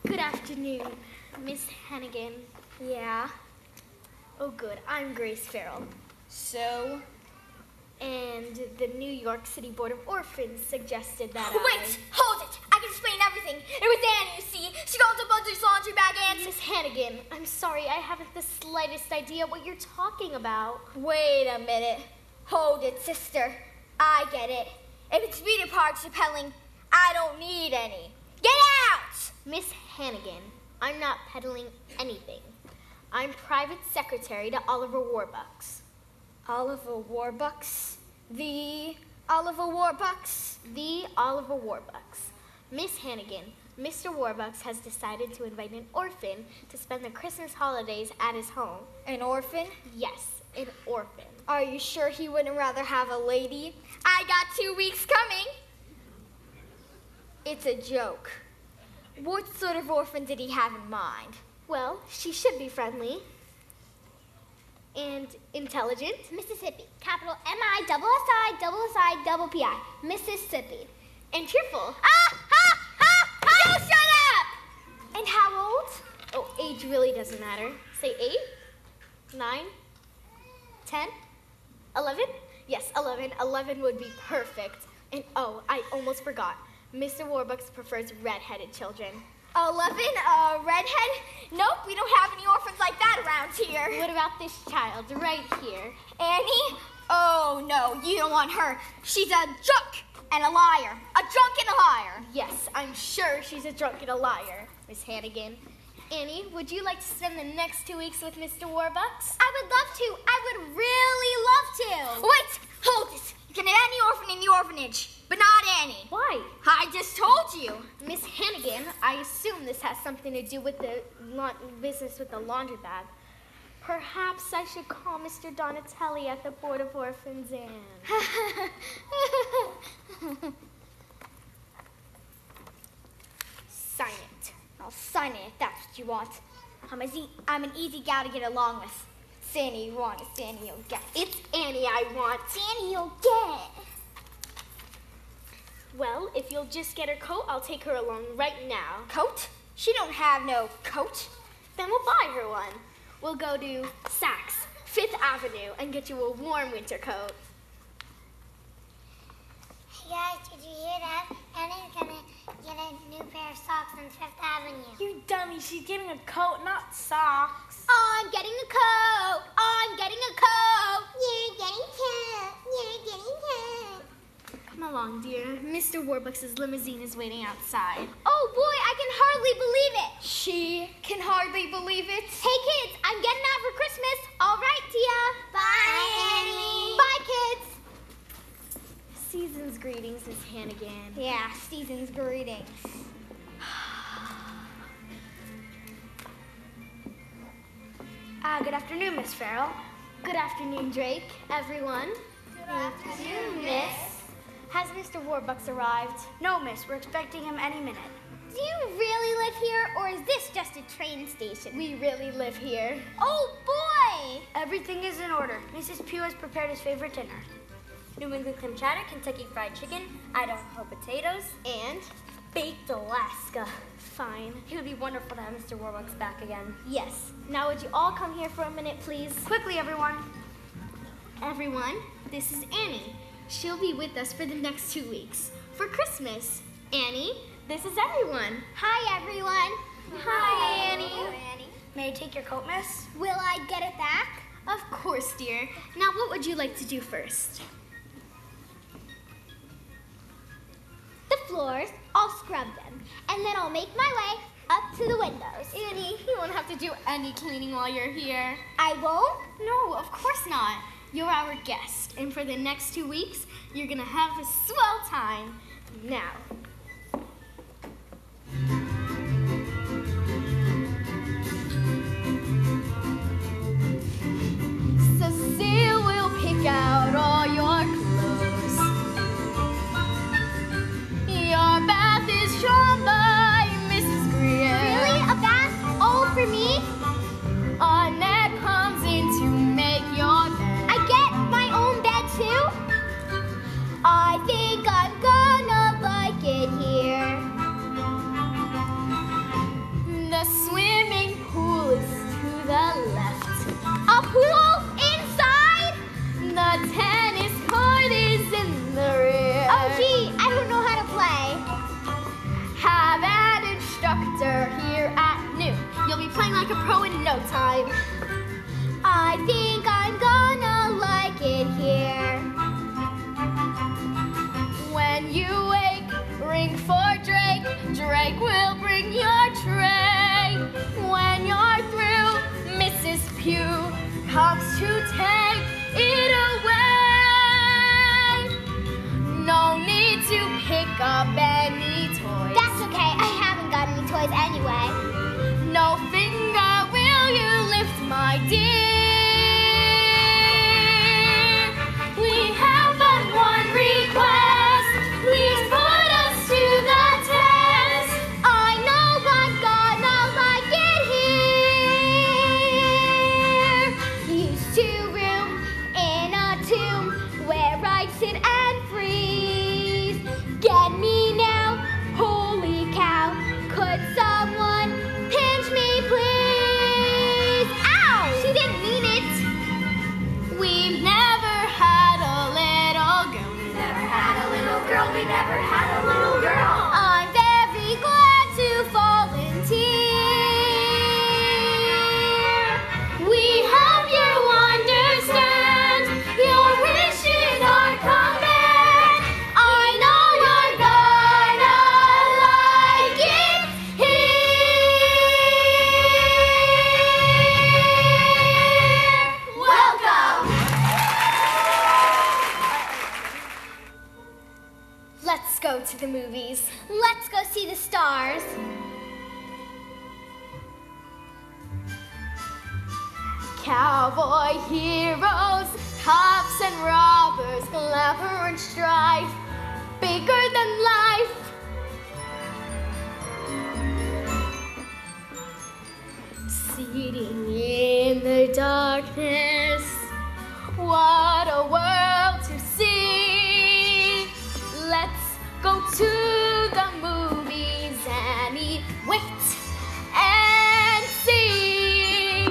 Good afternoon, Miss Hannigan. Yeah? Oh, good. I'm Grace Farrell. So? And the New York City Board of Orphans suggested that Wait! Hold it! I can explain everything. It was Annie, you see. She got into Buddy's laundry bag and... Miss Hannigan, I'm sorry. I haven't the slightest idea what you're talking about. Wait a minute. Hold it, sister. I get it. If it's beauty parts you're peddling, I don't need any. Get out! Miss Hannigan, I'm not peddling anything. I'm private secretary to Oliver Warbucks. Oliver Warbucks? The Oliver Warbucks? The Oliver Warbucks. Miss Hannigan, Mr. Warbucks has decided to invite an orphan to spend the Christmas holidays at his home. An orphan? Yes, an orphan. Are you sure he wouldn't rather have a lady? I got 2 weeks coming. It's a joke. What sort of orphan did he have in mind? Well, she should be friendly and intelligent. Mississippi. Capital M-I-double-S-I-double-S-I-double-P-I. Mississippi. And cheerful. You shut up! And how old? Oh, age really doesn't matter. Say 8, 9, 10, 11? Yes, 11. 11 would be perfect. And oh, I almost forgot. Mr. Warbucks prefers red-headed children. 11? Redhead? Nope, we don't have any orphans like that around here. What about this child right here? Annie? Oh, no, you don't want her. She's a drunk and a liar. A drunk and a liar. Yes, I'm sure she's a drunk and a liar, Miss Hannigan. Annie, would you like to spend the next 2 weeks with Mr. Warbucks? I would love to. I would really love to. Wait, hold this. You can have any orphan in the orphanage, but not Annie. Why? I just told you. Miss Hannigan, I assume this has something to do with the business with the laundry bag. Perhaps I should call Mr. Donatelli at the Board of Orphans and... Sign it. I'll sign it if that's what you want. I'm an easy gal to get along with. It's Annie you want, it's Annie you'll get. It's Annie I want. It's Annie you'll get. Well, if you'll just get her coat, I'll take her along right now. Coat? She don't have no coat. Then we'll buy her one. We'll go to Saks, 5th Avenue, and get you a warm winter coat. Hey guys, did you hear that? Annie's gonna get a new pair of socks on 5th Avenue. You dummy, she's getting a coat, not socks. I'm getting a coat. I'm getting a coat. You're getting coat. You're getting coat. Come along, dear. Mr. Warbucks' limousine is waiting outside. Oh boy, I can hardly believe it. She can hardly believe it. Hey kids, I'm getting out for Christmas. All right, Tia. Bye, Annie. Bye, kids. Season's greetings, Miss Hannigan. Yeah, season's greetings. Good afternoon, Miss Farrell. Good afternoon, Drake. Everyone. Good afternoon, Miss. Has Mr. Warbucks arrived? No, miss. We're expecting him any minute. Do you really live here, or is this just a train station? We really live here. Oh, boy! Everything is in order. Mrs. Pugh has prepared his favorite dinner. New England clam chowder, Kentucky fried chicken, Idaho potatoes, And baked Alaska. fine. It would be wonderful to have Mr. Warbucks back again. Yes. Now would you all come here for a minute, please? Quickly, everyone. Everyone, this is Annie. She'll be with us for the next 2 weeks. For Christmas. Annie, this is everyone. Hi, everyone. Hi, Annie. Hello, Annie. May I take your coat, miss? Will I get it back? Of course, dear. Now, what would you like to do first? The floors, I'll scrub them, and then I'll make my way up to the windows. Annie, you won't have to do any cleaning while you're here. I won't? No, of course not. You're our guest, and for the next 2 weeks, you're gonna have a swell time. Now. Cecile will pick out all your clothes. Your bath is drawn by Mrs. Greer. Really? A bath all for me? Annette comes in to make your bed. I get my own bed too? I think I'm gonna like it instructor here at noon. You'll be playing like a pro in no time. I think I'm gonna like it here. When you wake, ring for Drake. Drake will bring your tray. When you're through, Mrs. Pugh comes to take it away. No need to pick up any toys. That's okay, I haven't got any toys anyway. No finger will you lift, my dear. We have but one request. Please put us to the test. I know I'm gonna like it here. Used to room in a tomb where I'd sit and freeze. Get me now, holy cow. Could someone pinch me, please? Ow! She didn't mean it. We've never had a little girl. We never had a little girl. We never had a little girl. I'm very glad to volunteer. We hope you understand. Your wishes are command. I know you're gonna like it here. Welcome. Let's go to the movies. Let's go see the stars. Cowboy heroes, cops and robbers, glamour and strife, bigger than life. Sitting in the darkness, what a world to see. Let's go to the movies and eat, wait, and see.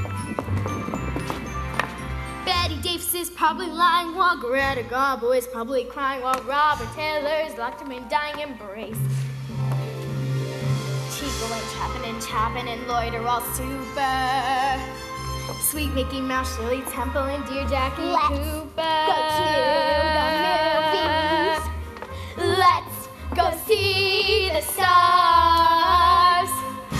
Betty Davis is probably lying while Greta Garbo is probably crying while Robert Taylor's locked him in dying embrace. Chico and Chapin and Lloyd are all super. Sweet Mickey Mouse, Shirley Temple, and Dear Jackie Let's Cooper. Go to the movies. Let's go see the stars.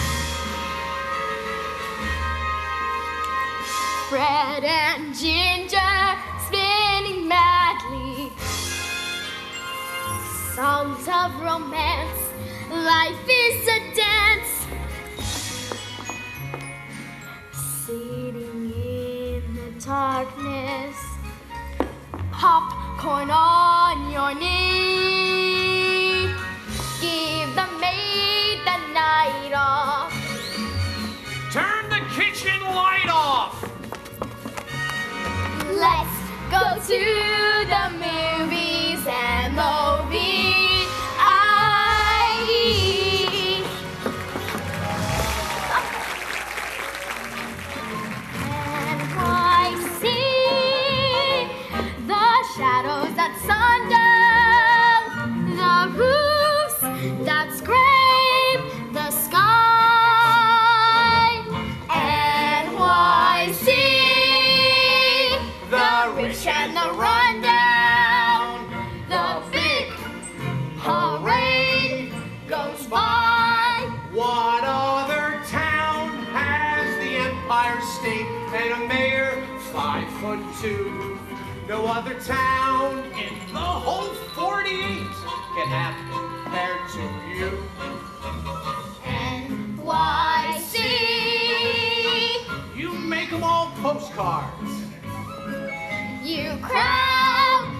Fred and Ginger spinning madly. Songs of romance. Life is a dance. Sitting in the darkness. Popcorn on your knee. Give the maid the night off. Turn the kitchen light off. Let's go to the movies and NYC, the shadows that sundown, the roofs that scrape the sky. NYC, the rich and the rundown, the big parade goes by. What other town has the Empire State and a mayor 5'2"? No other town in the whole 48 can have compared to you. NYC, You make them all postcards. you crown,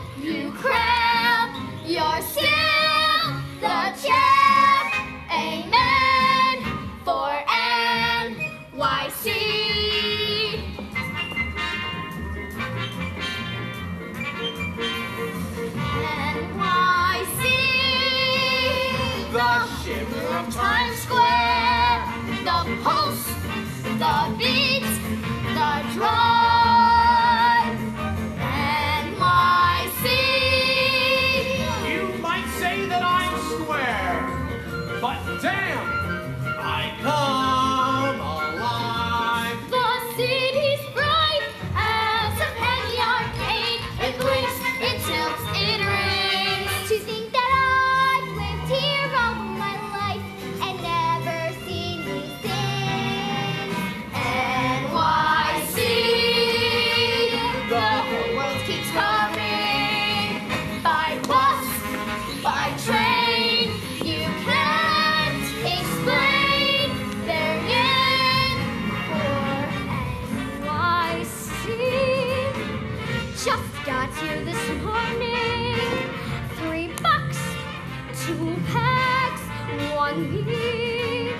you're still the champ. Amen for NYC. NYC, The shimmer of Times Square, the pulse, the beat, the drive. NYC, You might say that I'm square, but damn, I come alive. The city's bright as a penny arcade. It blinks, it tilts, it rings. To think that I've lived here all my life and never seen these things. NYC, the whole world keeps coming. By bus, by train, you can't explain. They're in for NYC. Just got here this morning. $3, 2 packs, 1 week.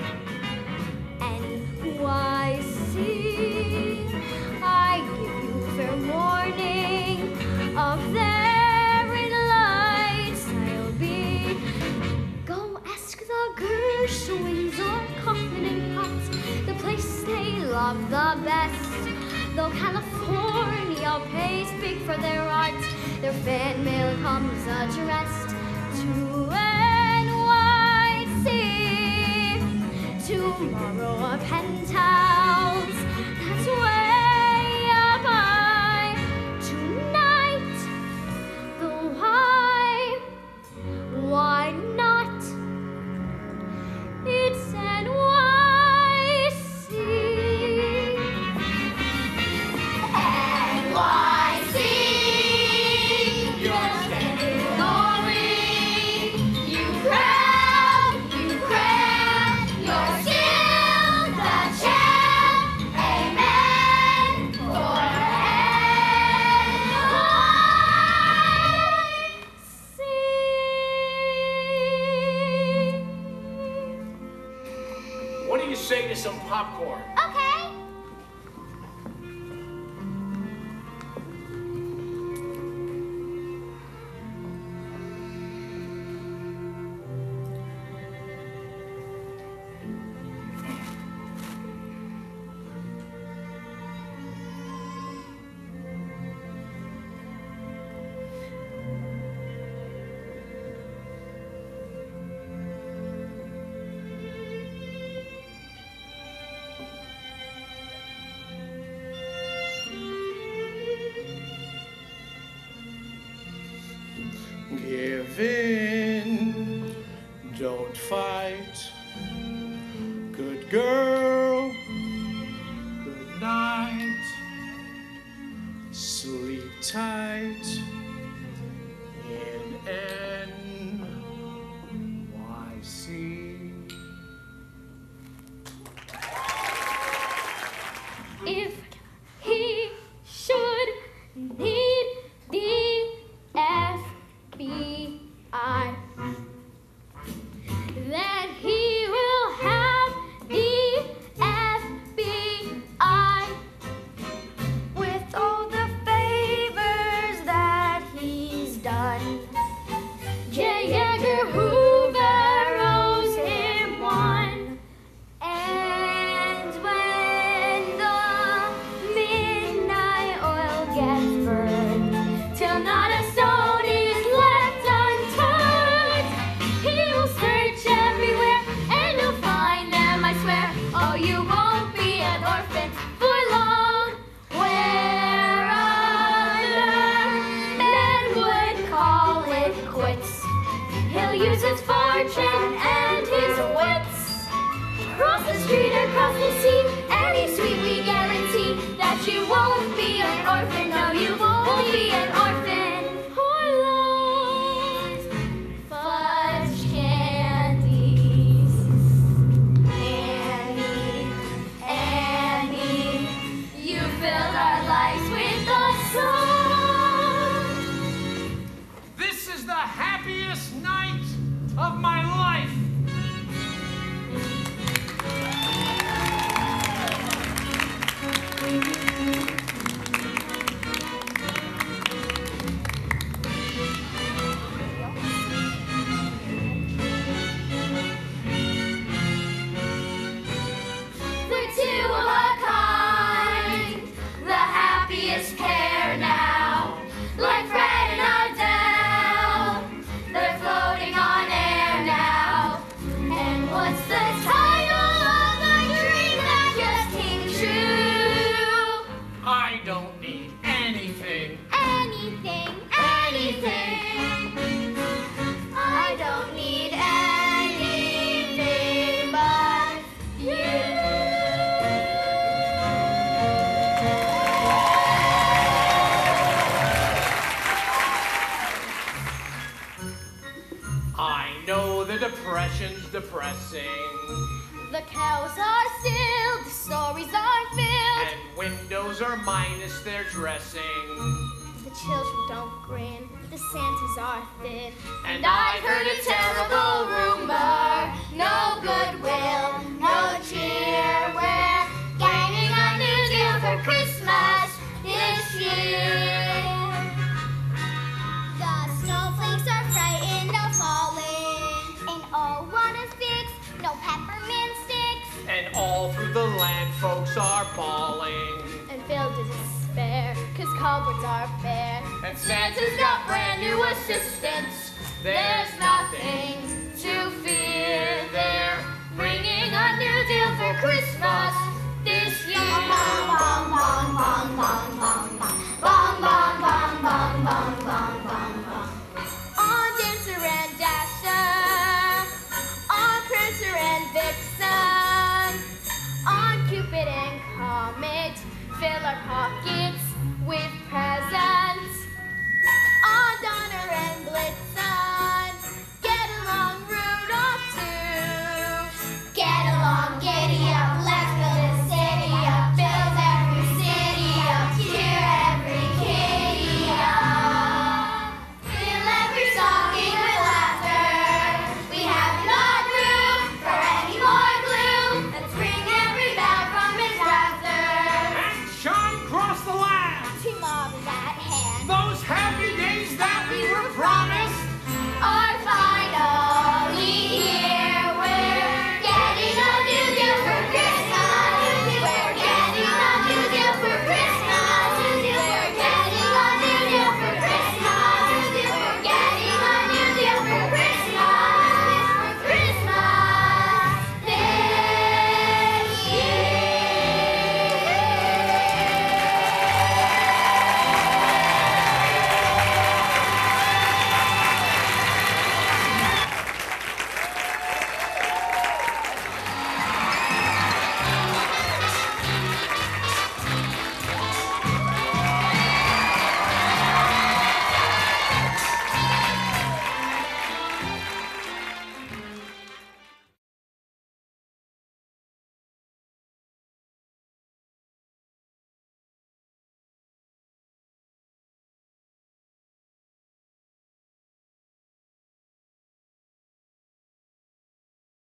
NYC, I give you fair warning. Of their in lights I'll be. Go ask the Gershwins or Kaufman and Potts, the place they love the best. Though California pays big for their art, their fan mail comes addressed to NYC. Tomorrow a penthouse that's way up high. Tonight, the why not? It's NYC. NYC, you're standing glory. You cram, you're still the champ. Amen for NYC. What do you say to some popcorn? Okay. Give in, don't fight. Good girl, good night. Sleep tight in NYC. If he should need the FBI, then he will have the FBI. With all the favors that he's done, J. Edgar Hoover owes him one. and when the midnight oil gets burned, Till not a stone is left unturned, he will search everywhere and he'll find them, I swear. Oh, you won't be an orphan for long, where other men would call it quits. He'll use his fortune and his wits. Cross the street, across the sea, any sweet we guarantee that you won't be an orphan. No, you won't be an orphan for long. Fudge candies, Annie, you filled our lives with a song. This is the happiest night of my life. dressing. The cows are still, the stories are filled. And windows are minus their dressing. The children don't grin, the Santas are thin. And I heard a terrible rumor, No goodwill, no cheer. We're ganging a new deal for Christmas this year. The snowflakes are frightened of falling, and all want a fix, no peppermint sticks. and all through the land folks are bawling. And filled to despair, cause cupboards are bare. And Santa's got brand new assistants. There's nothing